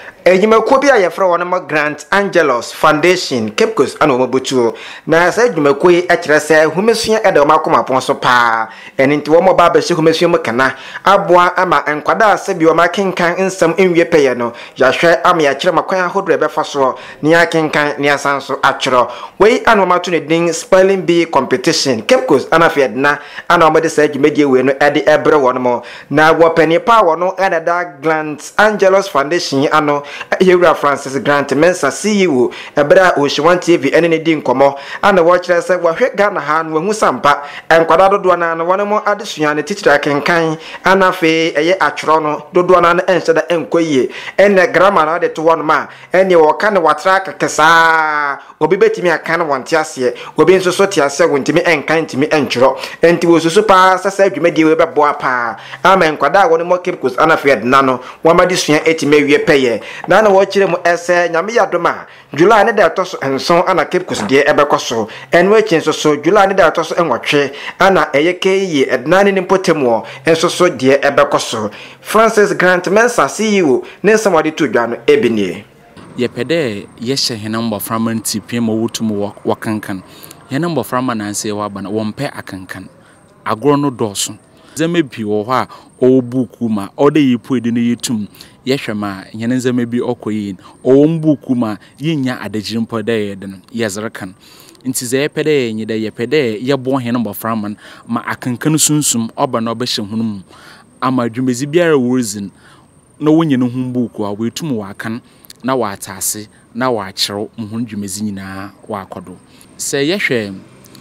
Ejimako bi ayefra wonema Grant Angelos Foundation Cape Coast ana omobutuo na sa ejimako yi akire se humesua ede omakoma pon so pa eni nti wo mo ba behye humesua mu kana aboa ama enkwada ase bi o makenkan nsam enwie peye no yahwe ama ya kire makwan ahodro ebefa so ni akenkan ni asanso akiro wei ana omato ne din spelling bee competition Cape Coast ana fiedna ana omede sa ejimedie we no ede ebre wonmo na wo pani pa wono ede da Grant Angelos Foundation ano Yura Francis Grant Mensa CEO ebra Oshiwan TV ene di nkomo ana wo kire se wo hwe Ghana ha no hu sampa enkwada dodo na no wono mo adesua ne titira kenkan ana fe eye atworo no dodo na enhyeda enkoyie ene grammar na de to wono ma ene wo ka ne watra kekesa obi betimi aka ne wonte ase obi nso so te ase wontimi enkan ntimi entworo enti wo susu pa sasa adwumadi we beboa pa ama enkwada wono mo Cape Coast ana fe na no wo ma desua etime wie peye na wo kire mu ese nyame yadoma July ne da toso enson ana Cape Coast de ebekoso enwe chinso so July ne da toso enwotwe ana eyekeye edna ne mpotemu enso so de ebekoso Francis Grant Mensa CEO ne samade to dwano ebini yepede yehye henamba framanti pemo wutum wakankan henamba framana anse wabana wompe akankan agro no doso zeme bi wo ha o buku ma o de yipu edi ne yitum yehwema hene zeme bi okoyin o mbuku ma yinya adagirimpo de yeden yezrekan nti ze yepede nyide yepede yebo henamba framan ma akankan sunsum oba na obehye hunum ama dwumezi biara worzin no wonyene hu buku a wetum wakan na watase na wakyerw muhun dwumezi nyina wakodo se yehwe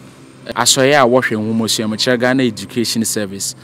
asoye a wohwe nwomosua mchira Ghana Education Service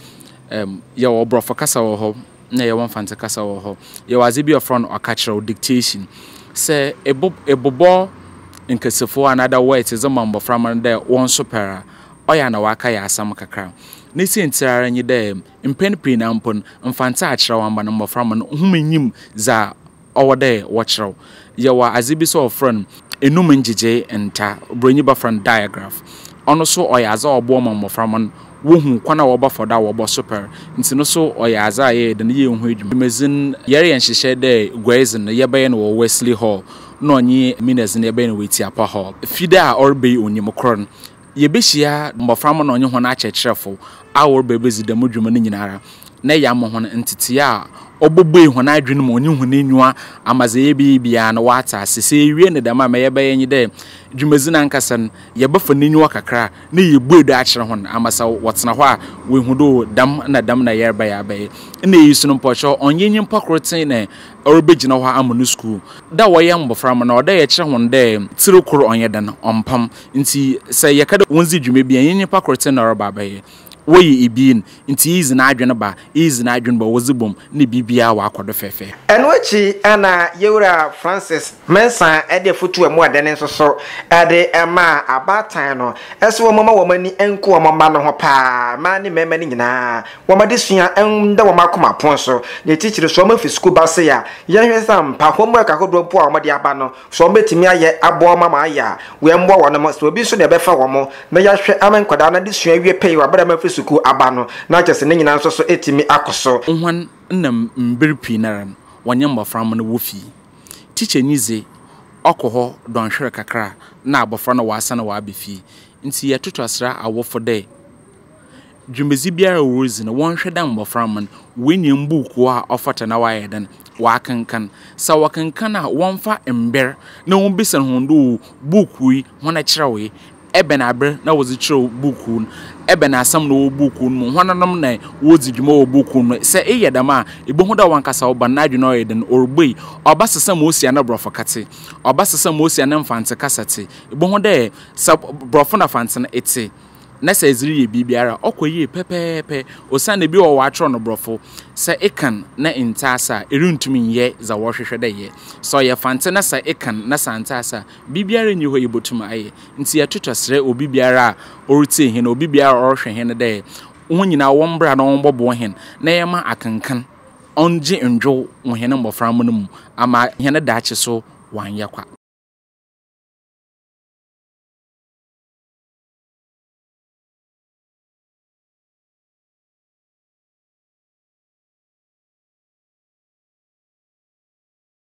ya wo brofo kasa wo ho na ye won fanta kasa wo ho ye waze bi ofron okachiro dictation se ebobo nkasefo another way it is a mambo from there won supera oya na waka ya asam kakra na si ntirara nyi de mpenpin na mpon mfanta akira wamba no mbofra no humanyim za owode wo kiro ye wa azibi so ofron enum njije enta bronyi ba from diagraph ono so oyaza obo mmoframan wohu kwana wo ba foda wo bo super nti no so oyaza ye de ye hu edwumezin yere yenhyehyɛ de gwazin ye baye no Wesley Hall no onyi minazin ye baye no Wetiapa Hall fida orbe onyim kron ye behia mmoframan no onye ho na akyerɛkyerɛfo a orbe bezidam dwuma no nyinara na ya mo ho ntete a obobo ho na adwene mo onye ho nenwa amaze ye bia na wata asese ewie ne dama ma ye baye nyi de dwumazina nkasan ye bafa nenwa kakra na ye buedo a kyerɛ ho amasa wotena ho a we hu do dam na ye baye abaye na yi sunu mpɔcho onye nyimpa kroten na orobegina ho amunu school da wo ye mbofra mo na oda ye kyerɛ ho de tirokoro onye dan ompam nti sɛ ye kada wonzi dwuma bia nyimpa kroten na oroba abaye woyi ibin nti izi na adwene ba wozibom ne bibia wa akodo fefe enwechi ana yewura Francis Mensa ede fotu emu adene nsoso ade ema abatan no ese wo mama wo mani enko wo mama no ho pa ma ne mema ni nyina wo made sua enda wo makoma pon so ne tichire so ma fi school base ya yenhwe sam pa homo ka kodo po a wo made aba no so betimi aye abo mama aya we mbo wo no so obi so ne befa wo mo na yahwe amankwada na de sua wie pei wa bra ma fi suku abano na kyese ne nyina nso so etimi akoso nhwan nnam mbirpi naram wanyam bafram no wofi teacher nyize okoho donhwere kakra na abofra no wasa na wabefi nti yetotosra awofo de dwumezi biara wozi na wonhwe dan bafram wenyam buku a ofata na wayedan wakankan sa wakankan a wonfa ember na wombisa hondo buku yi hona kyerɛwe ebe na abre na wozi kyerɛ buku ebe na asam no buku no hwananam na wozi dwuma wo buku no se eyedama ebohu da wankasa wo ba na adwene oyeden orbei obasesam osia na brofo kate obasesam osia na mfante kasate ebohu da sa brofo na fante na ete na se eziri ye bibiara okoye pepepe osane bi wo watro no brofo se ekan na intasa eruntumi ye za wo hwehwe da ye so ye fante na sa ekan na santasa bibiara nyi ho yebotum aye nti yetotosre obibiara orute hin obibiara orhwe hin da wo nyina wo mbra na wo mbobo hin na yema akankan onje ndwo wo hin mbofra mu ama hin da akye so wanyakwa